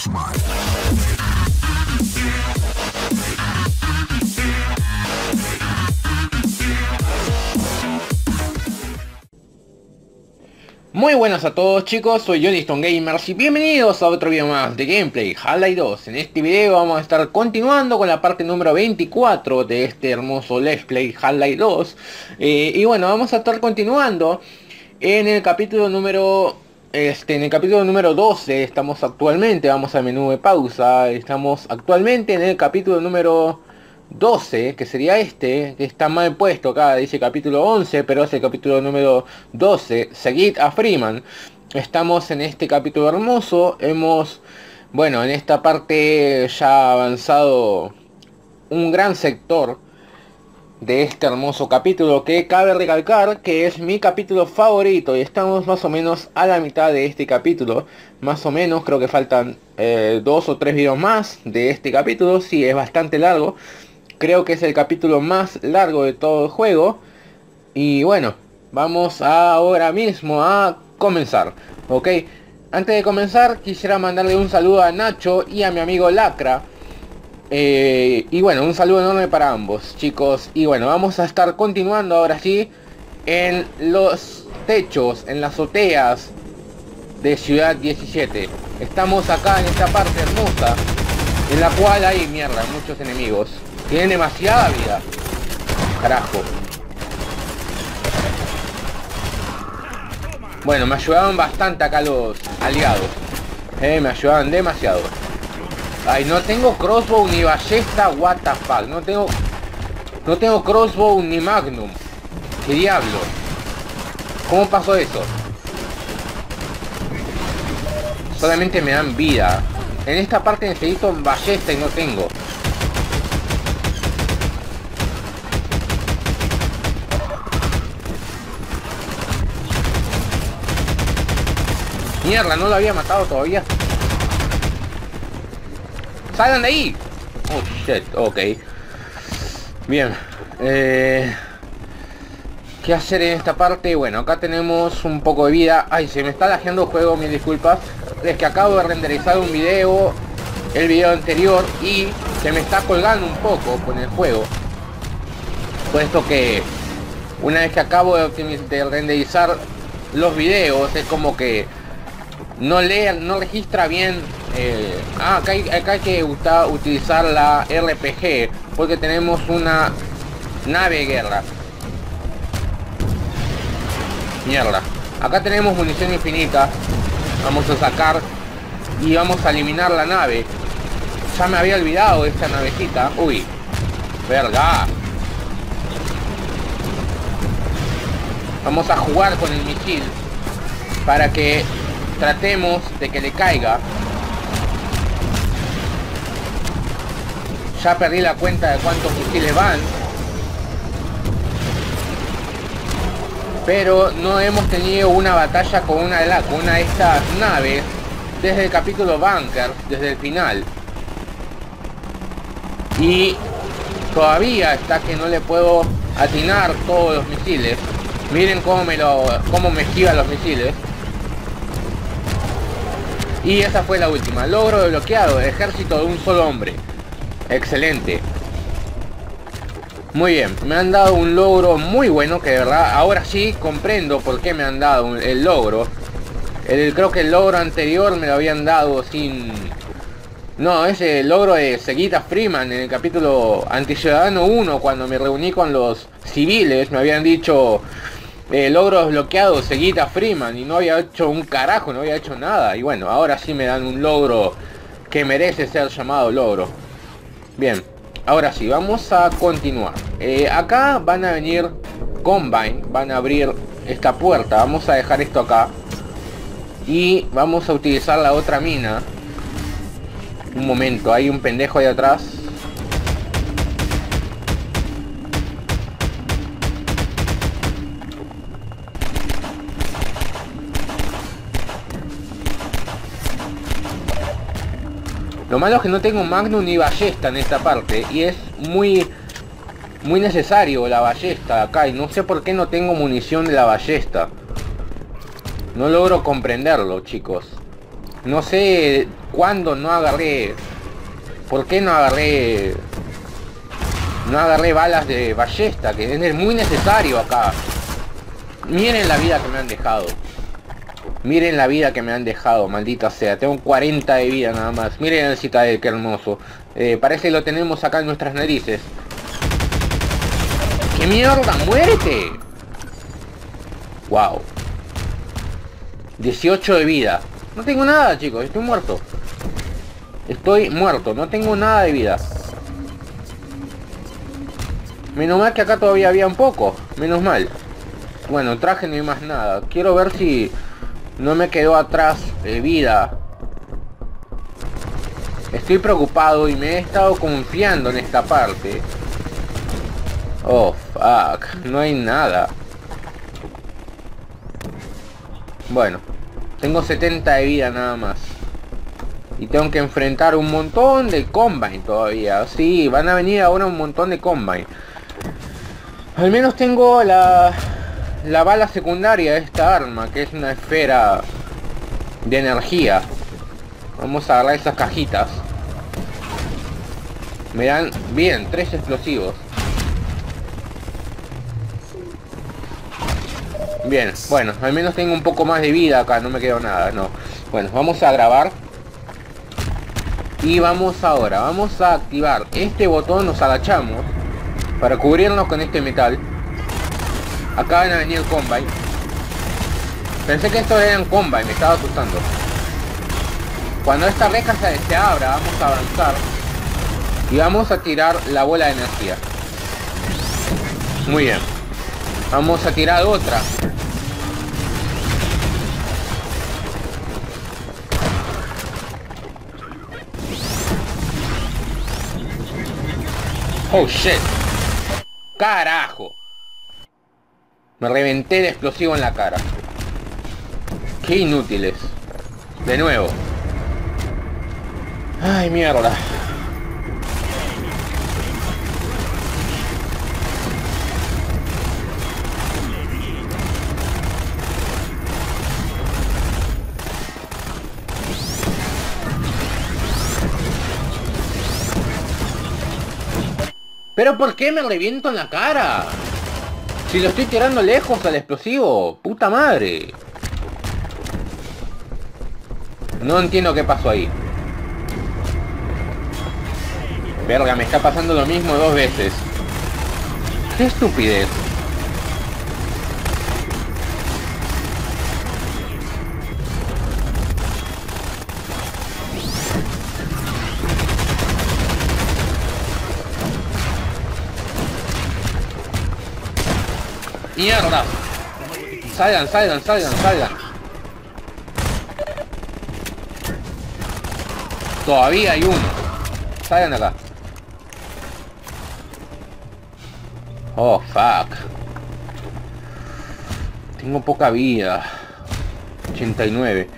Smile. Muy buenas a todos chicos, soy Johnston Gamers y bienvenidos a otro video más de gameplay Half-Life 2. En este video vamos a estar continuando con la parte número 24 de este hermoso Let's Play Half-Life 2. Y bueno, vamos a estar continuando en el capítulo número... en el capítulo número 12 estamos actualmente, vamos al menú de pausa, estamos actualmente en el capítulo número 12, que sería este, que está mal puesto acá, dice capítulo 11, pero es el capítulo número 12, Seguid a Freeman. Estamos en este capítulo hermoso, bueno, en esta parte ya avanzado un gran sector de este hermoso capítulo, que cabe recalcar que es mi capítulo favorito, y estamos más o menos a la mitad de este capítulo, más o menos, creo que faltan 2 o 3 videos más de este capítulo, sí, es bastante largo. Creo que es el capítulo más largo de todo el juego. Y bueno, vamos ahora mismo a comenzar. Ok, antes de comenzar quisiera mandarle un saludo a Nacho y a mi amigo Lacra. Y bueno, un saludo enorme para ambos chicos. Y bueno, vamos a estar continuando ahora sí en los techos, en las azoteas de Ciudad 17. Estamos acá en esta parte hermosa, en la cual hay mierda, muchos enemigos. Tienen demasiada vida. Carajo. Bueno, me ayudaban bastante acá los aliados. Me ayudaban demasiado. Ay, no tengo crossbow ni ballesta, what the fuck. No tengo crossbow ni magnum. ¿Qué diablo? ¿Cómo pasó eso? Solamente me dan vida. En esta parte necesito ballesta y no tengo. Mierda, no lo había matado todavía. ¡Salgan de ahí! Oh shit, ok. Bien. ¿Qué hacer en esta parte? Bueno, acá tenemos un poco de vida. Ay, se me está lajeando el juego, mil disculpas. Es que acabo de renderizar un video, el video anterior, y se me está colgando un poco con el juego. Puesto que una vez que acabo de renderizar los videos, es como que no registra bien. Acá hay que utilizar la RPG, porque tenemos una nave de guerra. Mierda. Acá tenemos munición infinita. Vamos a sacar y vamos a eliminar la nave. Ya me había olvidado de esta navecita. Uy, verga. Vamos a jugar con el misil para que tratemos de que le caiga. Ya perdí la cuenta de cuántos misiles van, pero no hemos tenido una batalla con una de estas naves desde el capítulo Bunker, desde el final. Y todavía está que no le puedo atinar todos los misiles. Miren cómo me esquiva los misiles. Y esa fue la última. Logro desbloqueado. Ejército de un solo hombre. Excelente. Muy bien. Me han dado un logro muy bueno, que de verdad ahora sí comprendo por qué me han dado el logro. Creo que el logro anterior me lo habían dado sin... No, ese logro de Seguid a Freeman en el capítulo Anticiudadano 1, cuando me reuní con los civiles, me habían dicho... logro desbloqueado, Seguid a Freeman, y no había hecho un carajo, no había hecho nada. Y bueno, ahora sí me dan un logro que merece ser llamado logro. Bien, ahora sí, vamos a continuar. Acá van a venir Combine, van a abrir esta puerta. Vamos a dejar esto acá y vamos a utilizar la otra mina. Un momento, hay un pendejo ahí atrás. Lo malo es que no tengo magnum ni ballesta en esta parte, y es muy necesario la ballesta acá, y no sé por qué no tengo munición de la ballesta. No logro comprenderlo, chicos. No sé cuándo no agarré... ¿Por qué no agarré... No agarré balas de ballesta? Que es muy necesario acá. Miren la vida que me han dejado. Miren la vida que me han dejado, maldita sea. Tengo 40 de vida nada más. Miren el Citadel, qué hermoso. Parece que lo tenemos acá en nuestras narices. ¡Qué mierda! ¡Muérete! Wow. 18 de vida. No tengo nada, chicos. Estoy muerto. Estoy muerto. No tengo nada de vida. Menos mal que acá todavía había un poco. Menos mal. Bueno, traje no hay más nada. Quiero ver si no me quedó atrás vida. Estoy preocupado y me he estado confiando en esta parte. Oh, fuck. No hay nada. Bueno. Tengo 70 de vida nada más. Y tengo que enfrentar un montón de Combine todavía. Sí, van a venir ahora un montón de Combine. Al menos tengo la bala secundaria de esta arma, que es una esfera de energía. Vamos a agarrar esas cajitas. Me dan, bien, 3 explosivos. Bien, bueno, al menos tengo un poco más de vida acá, no me quedó nada, no. Bueno, vamos a grabar. Y vamos a activar este botón, nos agachamos para cubrirnos con este metal. Acá van a venir el Combine. Pensé que estos eran Combine, me estaba asustando. Cuando esta reja se abra, vamos a avanzar. Y vamos a tirar la bola de energía. Muy bien. Vamos a tirar otra. Oh shit. Carajo. Me reventé de explosivo en la cara. Qué inútiles. De nuevo. Ay, mierda. ¿Pero por qué me reviento en la cara? Si lo estoy tirando lejos al explosivo. Puta madre. No entiendo qué pasó ahí. Verga, me está pasando lo mismo 2 veces. Qué estupidez. ¡Mierda! Salgan, salgan, salgan, salgan. Todavía hay uno. Salgan de acá. Oh, fuck. Tengo poca vida. 89.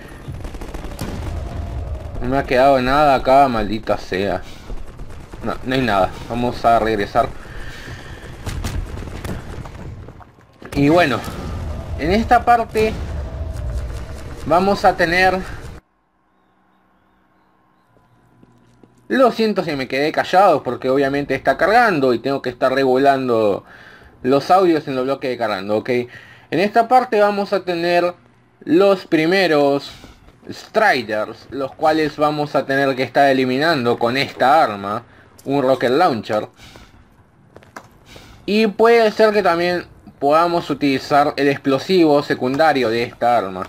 No me ha quedado nada acá, maldita sea. No, no hay nada. Vamos a regresar. Y bueno, en esta parte vamos a tener... Lo siento si me quedé callado porque obviamente está cargando y tengo que estar regulando los audios en los bloques de cargando, ¿ok? En esta parte vamos a tener los primeros Striders, los cuales vamos a tener que estar eliminando con esta arma, un Rocket Launcher. Y puede ser que también podamos utilizar el explosivo secundario de esta arma.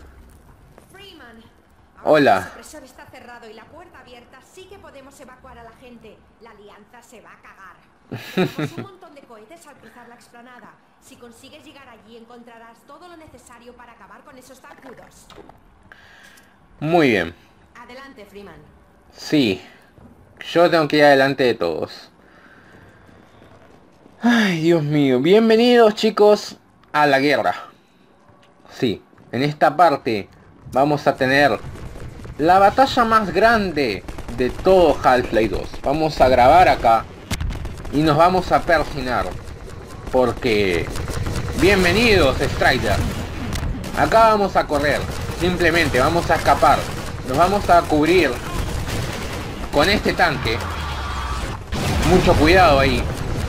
Hola. El supresor está cerrado y la puerta abierta, sí que podemos evacuar a la gente. La alianza se va a cagar. Tenemos un montón de cohetes al cruzar la explanada. Si consigues llegar allí, encontrarás todo lo necesario para acabar con esos zancudos. Muy bien. Adelante, Freeman. Sí. Yo tengo que ir adelante de todos. Ay, Dios mío. Bienvenidos, chicos, a la guerra. Sí. En esta parte vamos a tener la batalla más grande de todo Half-Life 2. Vamos a grabar acá y nos vamos a persinar. Porque... Bienvenidos, Strider. Acá vamos a correr. Simplemente vamos a escapar. Nos vamos a cubrir con este tanque. Mucho cuidado ahí.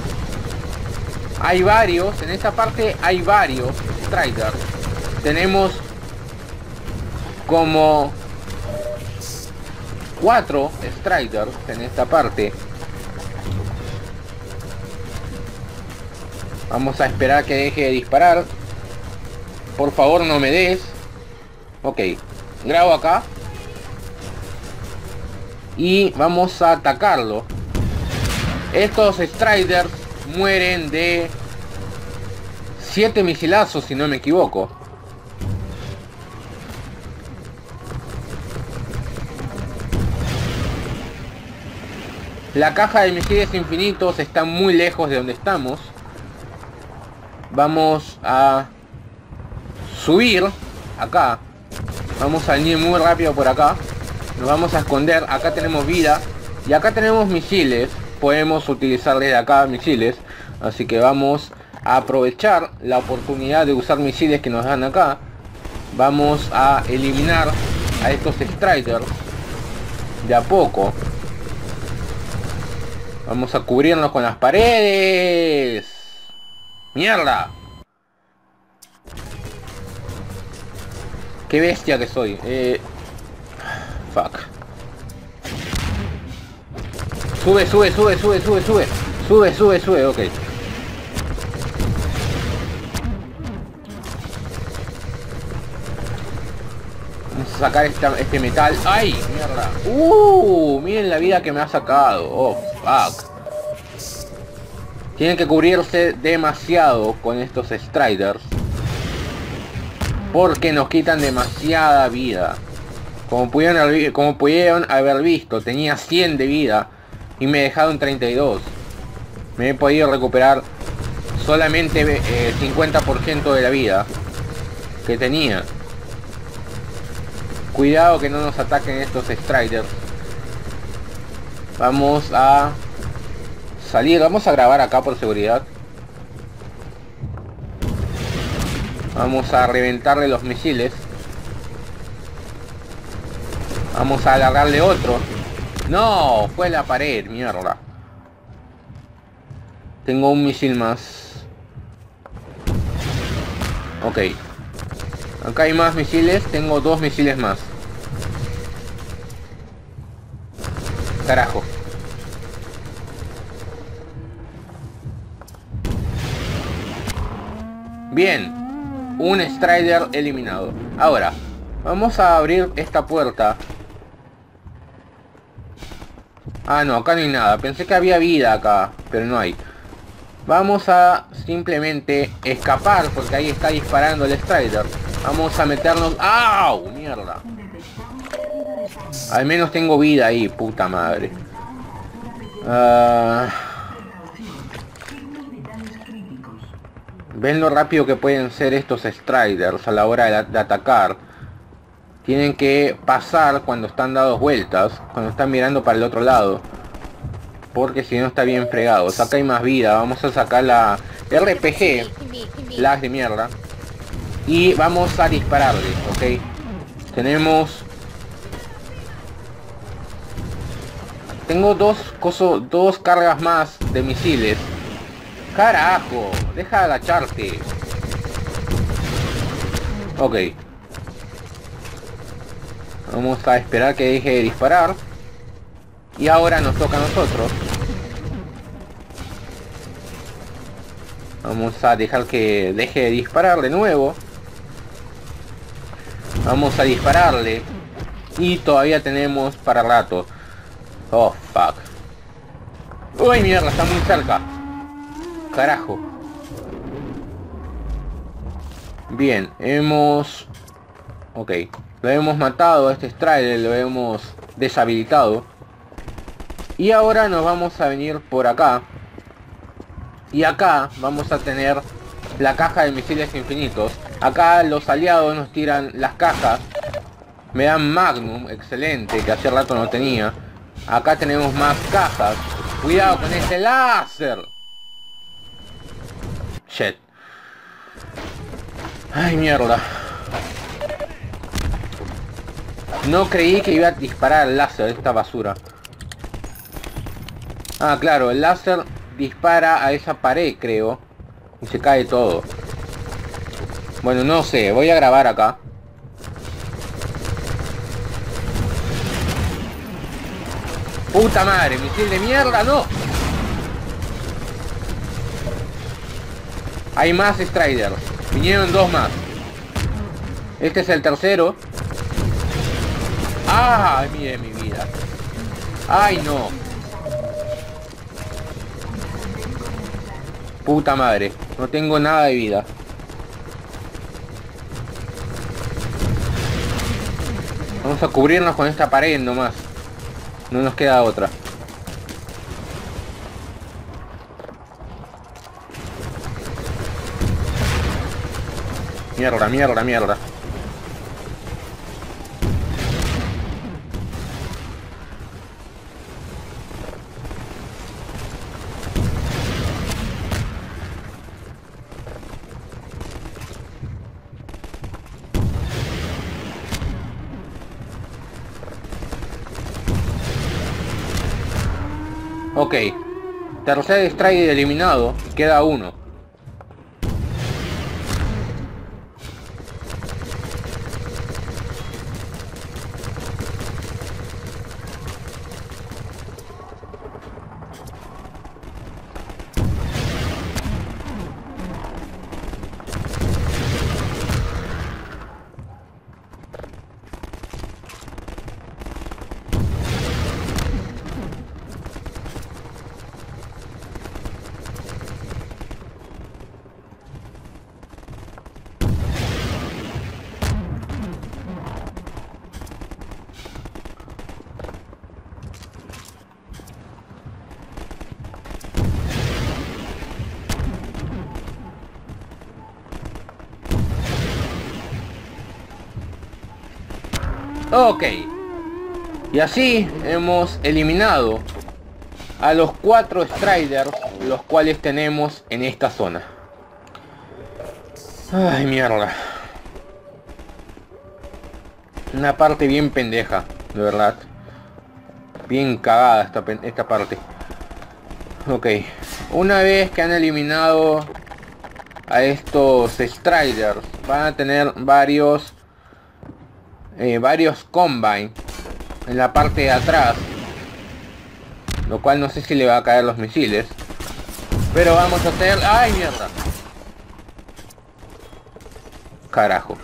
Hay varios, en esta parte hay varios Striders. Tenemos como 4 Striders en esta parte. Vamos a esperar que deje de disparar. Por favor, no me des. Ok, grabo acá. Y vamos a atacarlo. Estos Striders mueren de 7 misilazos, si no me equivoco. La caja de misiles infinitos está muy lejos de donde estamos. Vamos a subir acá. Vamos a venir muy rápido por acá. Nos vamos a esconder. Acá tenemos vida. Y acá tenemos misiles. Podemos utilizar desde acá misiles. Así que vamos a aprovechar la oportunidad de usar misiles que nos dan acá. Vamos a eliminar a estos Striders de a poco. Vamos a cubrirnos con las paredes. ¡Mierda! ¡Qué bestia que soy! Fuck. Sube, sube, sube, sube, sube, sube. Sube, sube, sube, ok. Vamos a sacar este metal. ¡Ay! ¡Mierda! Miren la vida que me ha sacado. Oh, fuck. Tienen que cubrirse demasiado con estos Striders. Porque nos quitan demasiada vida. Como pudieron haber visto, tenía 100 de vida. Y me dejaron 32. Me he podido recuperar solamente 50% de la vida que tenía. Cuidado que no nos ataquen estos Striders. Vamos a salir, vamos a grabar acá por seguridad. Vamos a reventarle los misiles. Vamos a alargarle otro. No, fue la pared, mierda. Tengo un misil más. Ok. Acá hay más misiles, tengo 2 misiles más. Carajo. Bien. Un Strider eliminado. Ahora, vamos a abrir esta puerta. Ah, no, acá no hay nada. Pensé que había vida acá, pero no hay. Vamos a simplemente escapar, porque ahí está disparando el Strider. Vamos a meternos... ¡Au! Mierda. Al menos tengo vida ahí, puta madre. ¿Ven lo rápido que pueden ser estos Striders a la hora de atacar? Tienen que pasar cuando están dados vueltas, cuando están mirando para el otro lado. Porque si no está bien fregado. Acá hay más vida. Vamos a sacar la RPG. Lag de mierda. Y vamos a dispararle, ok. Tenemos... Tengo dos cargas más de misiles. Carajo, deja de agacharte. Ok. Vamos a esperar que deje de disparar. Y ahora nos toca a nosotros. Vamos a dejar que deje de disparar de nuevo. Vamos a dispararle. Y todavía tenemos para rato. Oh, fuck. Uy, mierda, está muy cerca. Carajo. Bien, hemos... Ok. Lo hemos matado a este Strider, lo hemos deshabilitado. Y ahora nos vamos a venir por acá. Y acá vamos a tener la caja de misiles infinitos. Acá los aliados nos tiran las cajas. Me dan Magnum, excelente, que hace rato no tenía. Acá tenemos más cajas. Cuidado con ese láser. Shit. Ay, mierda. No creí que iba a disparar el láser, esta basura. Ah, claro, el láser dispara a esa pared, creo. Y se cae todo. Bueno, no sé, voy a grabar acá. ¡Puta madre! ¡Misil de mierda! ¡No! Hay más Striders. Vinieron dos más. Este es el tercero. ¡Ah! Mire mi vida. ¡Ay, no! Puta madre. No tengo nada de vida. Vamos a cubrirnos con esta pared nomás. No nos queda otra. Mierda, mierda, mierda. Ok. Tercer strike eliminado. Queda uno. Ok. Y así hemos eliminado a los 4 Striders, los cuales tenemos en esta zona. Ay, mierda. Una parte bien pendeja, de verdad. Bien cagada esta parte. Ok. Una vez que han eliminado a estos Striders, van a tener varios Combine en la parte de atrás, lo cual no sé si le va a caer los misiles, pero vamos a hacer... ¡Ay, mierda! Carajo.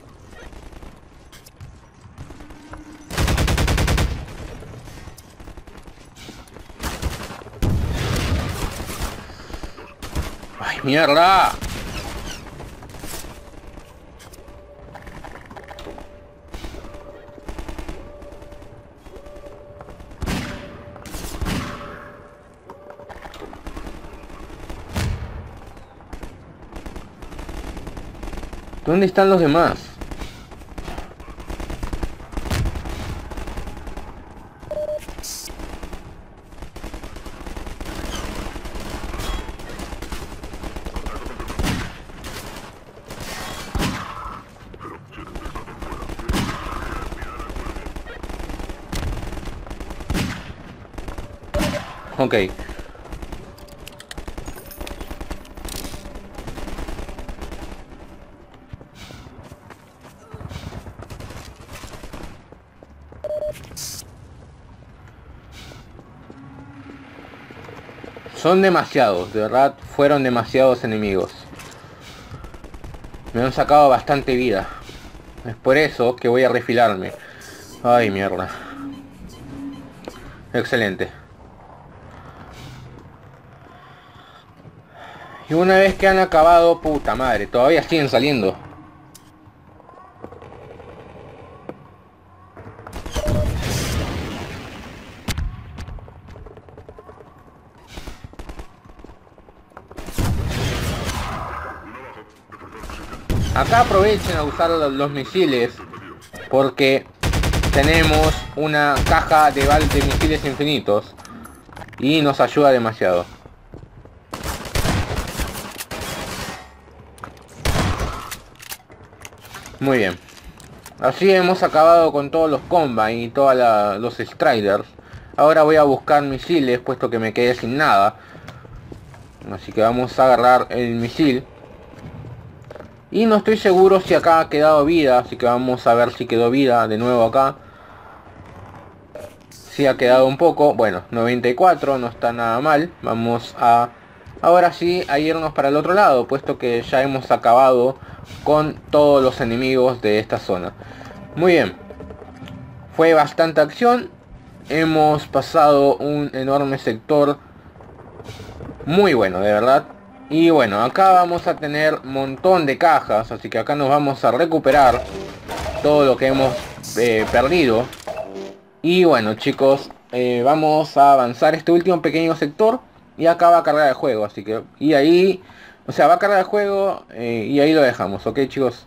¡Ay, mierda! ¿Dónde están los demás? Ok. Son demasiados, de verdad, fueron demasiados enemigos. Me han sacado bastante vida. Es por eso que voy a refilarme. Ay, mierda. Excelente. Y una vez que han acabado, puta madre, todavía siguen saliendo. Acá aprovechen a usar los misiles, porque tenemos una caja de misiles infinitos y nos ayuda demasiado. Muy bien. Así hemos acabado con todos los Combine y todos los Striders. Ahora voy a buscar misiles, puesto que me quedé sin nada. Así que vamos a agarrar el misil. Y no estoy seguro si acá ha quedado vida, así que vamos a ver si quedó vida de nuevo acá. Sí ha quedado un poco, bueno, 94, no está nada mal. Vamos a, ahora sí, a irnos para el otro lado, puesto que ya hemos acabado con todos los enemigos de esta zona. Muy bien, fue bastante acción. Hemos pasado un enorme sector muy bueno, de verdad. Y bueno, acá vamos a tener un montón de cajas, así que acá nos vamos a recuperar todo lo que hemos perdido. Y bueno, chicos, vamos a avanzar este último pequeño sector. Y acá va a cargar el juego, así que... Y ahí... O sea, va a cargar el juego y ahí lo dejamos, ¿ok, chicos?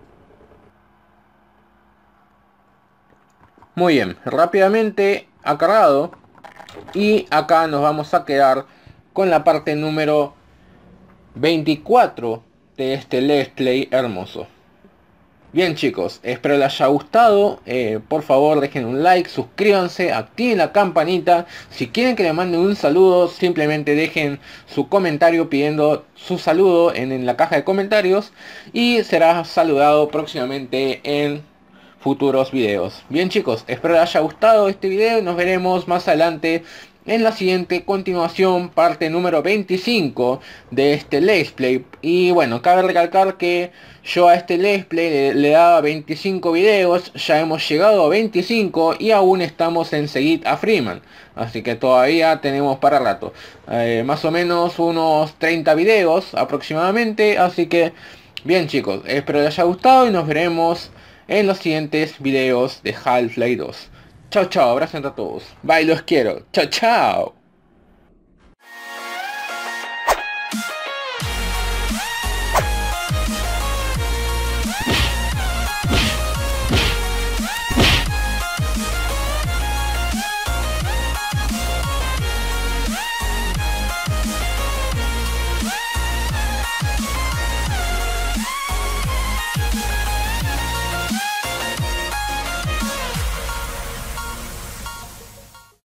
Muy bien, rápidamente ha cargado. Y acá nos vamos a quedar con la parte número 24 de este Let's Play hermoso. Bien, chicos, espero les haya gustado. Por favor dejen un like, suscríbanse, activen la campanita. Si quieren que les mande un saludo, simplemente dejen su comentario pidiendo su saludo en la caja de comentarios. Y será saludado próximamente en futuros videos. Bien, chicos, espero les haya gustado este video y nos veremos más adelante en la siguiente continuación, parte número 25 de este Let's Play. Y bueno, cabe recalcar que yo a este Let's Play le daba 25 videos, ya hemos llegado a 25 y aún estamos en seguir a Freeman. Así que todavía tenemos para rato. Más o menos unos 30 videos aproximadamente. Así que bien, chicos, espero les haya gustado y nos veremos en los siguientes videos de Half-Life 2. Chao, chao, abrazos a todos. Bye, los quiero. Chao, chao.